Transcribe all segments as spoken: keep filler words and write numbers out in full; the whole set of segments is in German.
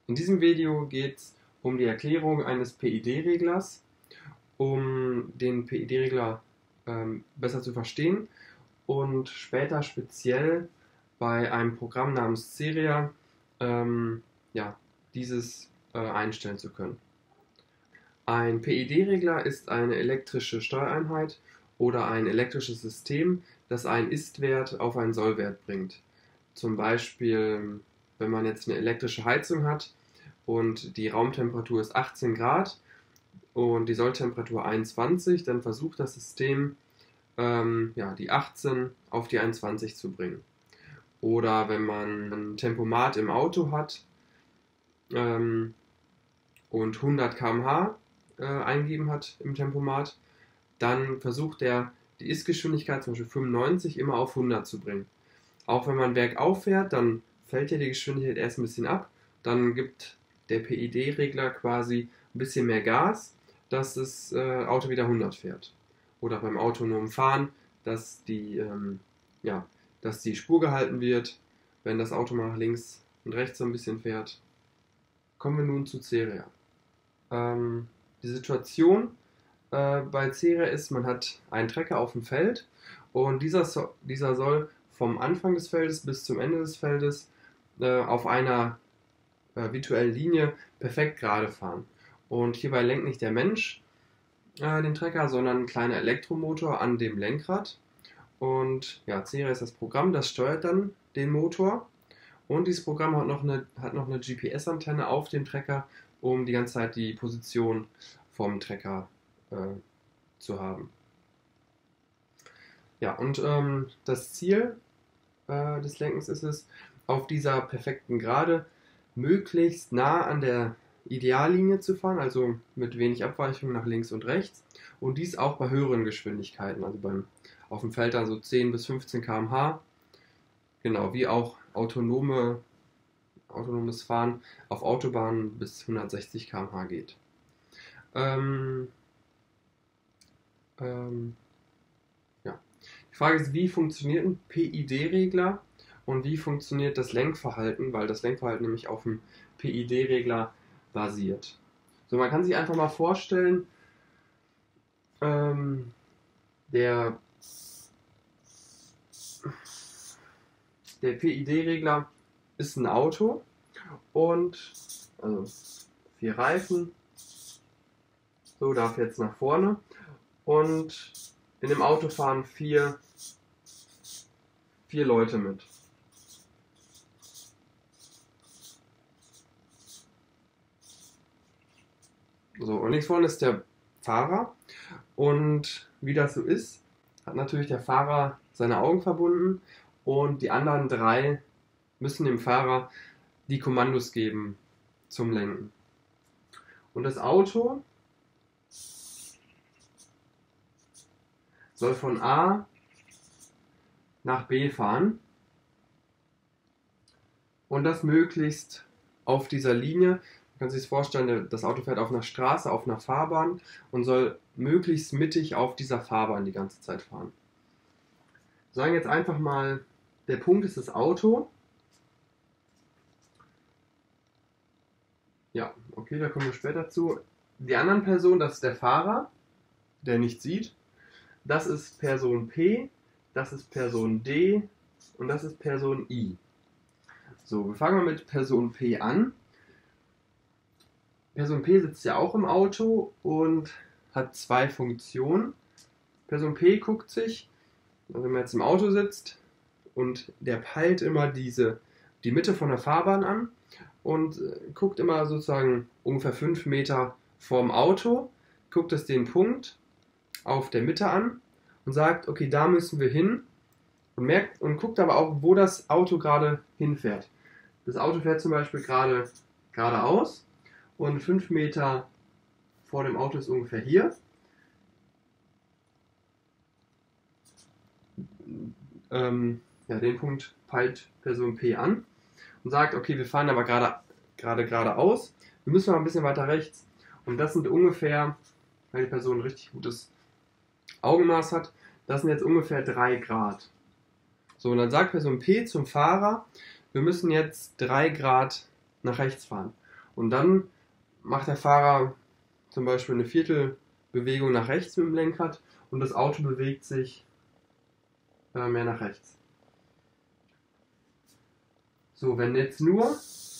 In diesem Video geht es um die Erklärung eines P I D-Reglers, um den P I D-Regler ähm, besser zu verstehen und später speziell bei einem Programm namens Cerea ähm, ja, dieses äh, einstellen zu können. Ein P I D-Regler ist eine elektrische Steuereinheit oder ein elektrisches System, das einen Ist-Wert auf einen Soll-Wert bringt. Zum Beispiel, wenn man jetzt eine elektrische Heizung hat und die Raumtemperatur ist achtzehn Grad und die Solltemperatur einundzwanzig, dann versucht das System ähm, ja, die achtzehn auf die einundzwanzig zu bringen. Oder wenn man ein Tempomat im Auto hat ähm, und hundert Kilometer pro Stunde äh, eingegeben hat im Tempomat, dann versucht er die Ist-Geschwindigkeit, zum Beispiel fünfundneunzig, immer auf hundert zu bringen. Auch wenn man bergauf fährt, dann fällt ja die Geschwindigkeit erst ein bisschen ab, dann gibt der P I D-Regler quasi ein bisschen mehr Gas, dass das äh, Auto wieder hundert fährt. Oder beim autonomen Fahren, dass die, ähm, ja, dass die Spur gehalten wird, wenn das Auto mal nach links und rechts so ein bisschen fährt. Kommen wir nun zu Cerea. Ähm, die Situation äh, bei Cerea ist, man hat einen Trecker auf dem Feld und dieser, so, dieser soll vom Anfang des Feldes bis zum Ende des Feldes äh, auf einer äh, virtuellen Linie perfekt gerade fahren. Und hierbei lenkt nicht der Mensch äh, den Trecker, sondern ein kleiner Elektromotor an dem Lenkrad. Und ja, Cerea ist das Programm, das steuert dann den Motor. Und dieses Programm hat noch eine, hat noch eine G P S-Antenne auf dem Trecker, um die ganze Zeit die Position vom Trecker äh, zu haben. Ja, und ähm, das Ziel äh, des Lenkens ist es, auf dieser perfekten Gerade möglichst nah an der Ideallinie zu fahren, also mit wenig Abweichung nach links und rechts. Und dies auch bei höheren Geschwindigkeiten, also beim, auf dem Feld dann so zehn bis fünfzehn Kilometer pro Stunde. Genau, wie auch autonome, autonomes Fahren auf Autobahnen bis hundertsechzig Kilometer pro Stunde geht. Ähm, ähm, ja. Die Frage ist, wie funktioniert ein P I D-Regler und wie funktioniert das Lenkverhalten, weil das Lenkverhalten nämlich auf dem P I D-Regler basiert. So, man kann sich einfach mal vorstellen, ähm, der, der P I D-Regler ist ein Auto und also vier Reifen, so darf jetzt nach vorne und in dem Auto fahren vier, vier Leute mit. So, und links vorne ist der Fahrer und wie das so ist, hat natürlich der Fahrer seine Augen verbunden und die anderen drei müssen dem Fahrer die Kommandos geben zum Lenken. Und das Auto soll von A nach B fahren und das möglichst auf dieser Linie. Man kann sich das vorstellen, das Auto fährt auf einer Straße, auf einer Fahrbahn und soll möglichst mittig auf dieser Fahrbahn die ganze Zeit fahren. Sagen jetzt einfach mal, der Punkt ist das Auto. Ja, okay, da kommen wir später zu. Die anderen Personen, das ist der Fahrer, der nicht sieht. Das ist Person P, das ist Person D und das ist Person I. So, wir fangen mal mit Person P an. Person P sitzt ja auch im Auto und hat zwei Funktionen. Person P guckt sich, also wenn man jetzt im Auto sitzt und der peilt immer diese, die Mitte von der Fahrbahn an und guckt immer sozusagen ungefähr fünf Meter vorm Auto, guckt es den Punkt auf der Mitte an und sagt, okay, da müssen wir hin und merkt und guckt aber auch, wo das Auto gerade hinfährt. Das Auto fährt zum Beispiel gerade geradeaus. Und fünf Meter vor dem Auto ist ungefähr hier. Ähm, ja, den Punkt peilt Person P an und sagt, okay, wir fahren aber gerade gerade geradeaus. Wir müssen mal ein bisschen weiter rechts. Und das sind ungefähr, weil die Person ein richtig gutes Augenmaß hat, das sind jetzt ungefähr drei Grad. So, und dann sagt Person P zum Fahrer, wir müssen jetzt drei Grad nach rechts fahren. Und dann macht der Fahrer zum Beispiel eine Viertelbewegung nach rechts mit dem Lenkrad und das Auto bewegt sich äh, mehr nach rechts. So, wenn jetzt nur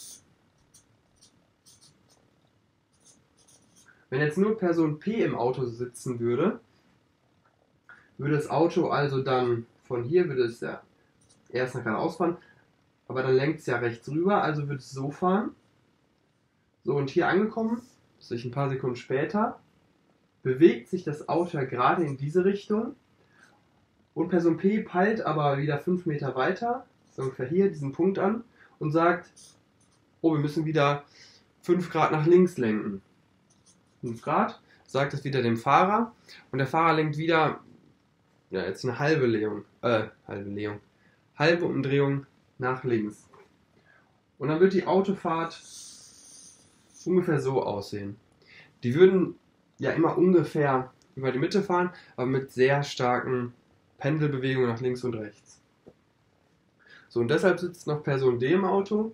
wenn jetzt nur Person P im Auto sitzen würde, würde das Auto also dann von hier, würde es ja erst nach geradeaus fahren, aber dann lenkt es ja rechts rüber, also würde es so fahren. So, und hier angekommen, sich ein paar Sekunden später, bewegt sich das Auto ja gerade in diese Richtung und Person P peilt aber wieder fünf Meter weiter, so ungefähr hier, diesen Punkt an und sagt, oh, wir müssen wieder fünf Grad nach links lenken. fünf Grad, sagt es wieder dem Fahrer und der Fahrer lenkt wieder, ja, jetzt eine halbe Legung, äh, halbe Legung, halbe Umdrehung nach links. Und dann wird die Autofahrt ungefähr so aussehen. Die würden ja immer ungefähr über die Mitte fahren, aber mit sehr starken Pendelbewegungen nach links und rechts. So, und deshalb sitzt noch Person D im Auto.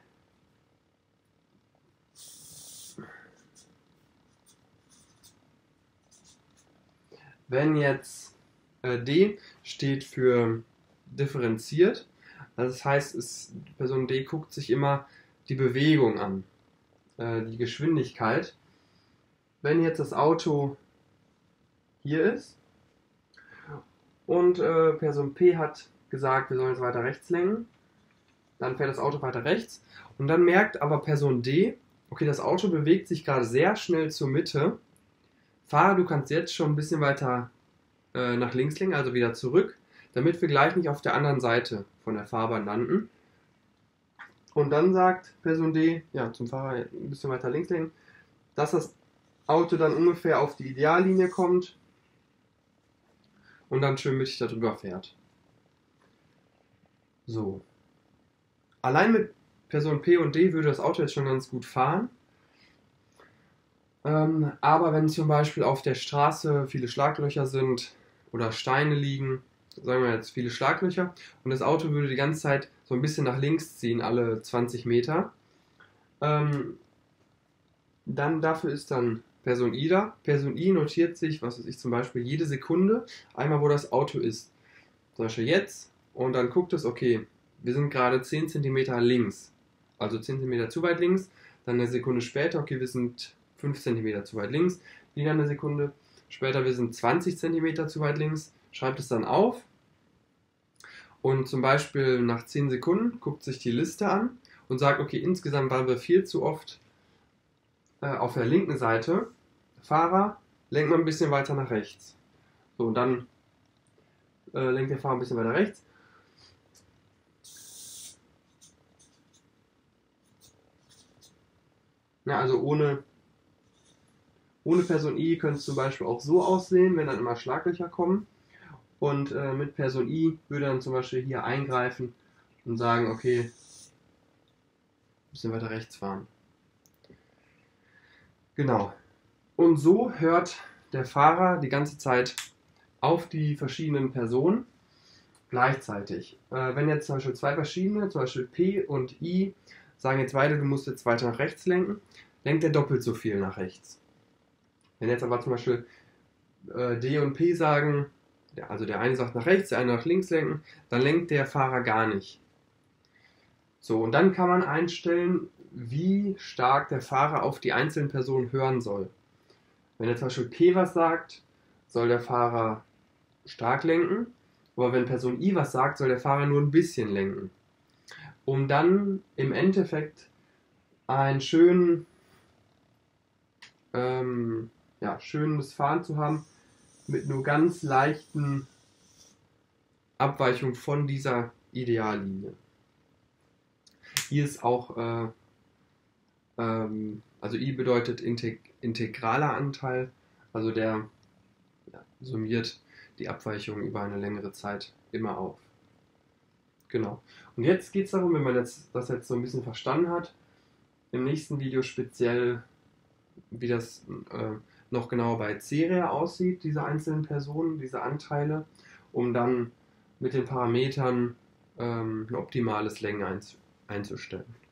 Wenn jetzt äh, D steht für differenziert, das heißt, es, Person D guckt sich immer die Bewegung an, äh, die Geschwindigkeit. Wenn jetzt das Auto hier ist und äh, Person P hat gesagt, wir sollen jetzt weiter rechts lenken, dann fährt das Auto weiter rechts und dann merkt aber Person D, okay, das Auto bewegt sich gerade sehr schnell zur Mitte. Fahrer, du kannst jetzt schon ein bisschen weiter äh, nach links lenken, also wieder zurück, damit wir gleich nicht auf der anderen Seite von der Fahrbahn landen. Und dann sagt Person D, ja, zum Fahrer ein bisschen weiter links lenken, dass das Auto dann ungefähr auf die Ideallinie kommt und dann schön mittig darüber fährt. So. Allein mit Person P und D würde das Auto jetzt schon ganz gut fahren. Ähm, aber wenn zum Beispiel auf der Straße viele Schlaglöcher sind oder Steine liegen, sagen wir jetzt viele Schlaglöcher, und das Auto würde die ganze Zeit so ein bisschen nach links ziehen, alle zwanzig Meter, ähm, dann dafür ist dann Person I da. Person I notiert sich, was weiß ich, zum Beispiel jede Sekunde einmal, wo das Auto ist. Zum Beispiel jetzt, und dann guckt es, okay, wir sind gerade zehn Zentimeter links, also zehn Zentimeter zu weit links, dann eine Sekunde später, okay, wir sind fünf Zentimeter zu weit links, wieder eine Sekunde später, wir sind zwanzig Zentimeter zu weit links, schreibt es dann auf und zum Beispiel nach zehn Sekunden guckt sich die Liste an und sagt, okay, insgesamt waren wir viel zu oft äh, auf der linken Seite, Fahrer, lenkt mal ein bisschen weiter nach rechts. So, und dann äh, lenkt der Fahrer ein bisschen weiter rechts. Ja, also ohne, ohne Person I könnte es zum Beispiel auch so aussehen, wenn dann immer Schlaglöcher kommen. Und äh, mit Person I würde dann zum Beispiel hier eingreifen und sagen, okay, ein bisschen weiter rechts fahren. Genau. Und so hört der Fahrer die ganze Zeit auf die verschiedenen Personen gleichzeitig. Äh, wenn jetzt zum Beispiel zwei verschiedene, zum Beispiel P und I, sagen jetzt beide, du musst jetzt weiter nach rechts lenken, lenkt er doppelt so viel nach rechts. Wenn jetzt aber zum Beispiel äh, D und P sagen, ja, also der eine sagt nach rechts, der eine nach links lenken, dann lenkt der Fahrer gar nicht. So, und dann kann man einstellen, wie stark der Fahrer auf die einzelnen Personen hören soll. Wenn jetzt zum Beispiel P was sagt, soll der Fahrer stark lenken, aber wenn Person I was sagt, soll der Fahrer nur ein bisschen lenken. Um dann im Endeffekt ein schön, ähm, ja, schönes Fahren zu haben, mit nur ganz leichten Abweichungen von dieser Ideallinie. Hier ist auch, äh, ähm, also I bedeutet integ integraler Anteil, also der ja, summiert die Abweichung über eine längere Zeit immer auf. Genau. Und jetzt geht es darum, wenn man jetzt, das jetzt so ein bisschen verstanden hat, im nächsten Video speziell, wie das äh, noch genauer bei Cerea aussieht, diese einzelnen Personen, diese Anteile, um dann mit den Parametern ähm, ein optimales Längen einzustellen.